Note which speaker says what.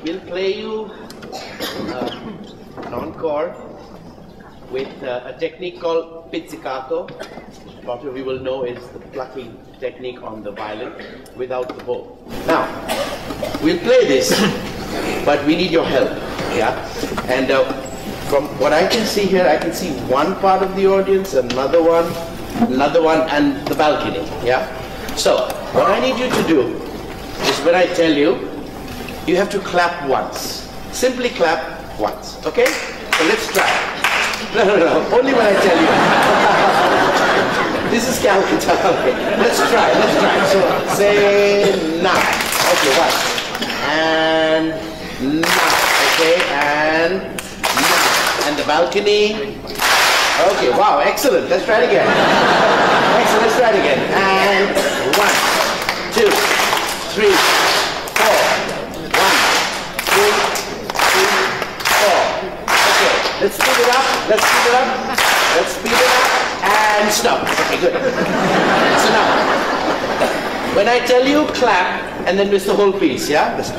Speaker 1: we'll play you an encore with a technique called pizzicato. What we will know is the plucking technique on the violin without the bow. Now, we'll play this, but we need your help, yeah? And from what I can see here, I can see one part of the audience, another one, and the balcony, yeah? So, what I need you to do is when I tell you, you have to clap once. Simply clap once, okay? So let's try. No, only when I tell you. This is Calcutta, okay. Let's try. So, say now. Okay, one. And now, okay, and now. And the balcony. Okay, wow, excellent. Let's try it again. Excellent, let's try it again. And 1, 2, 3, 4. 1, 2, 3, 4. Okay, let's speed it up. Let's speed it up. And stop. Okay, good. So now, when I tell you, clap, and then miss the whole piece, yeah? Listen.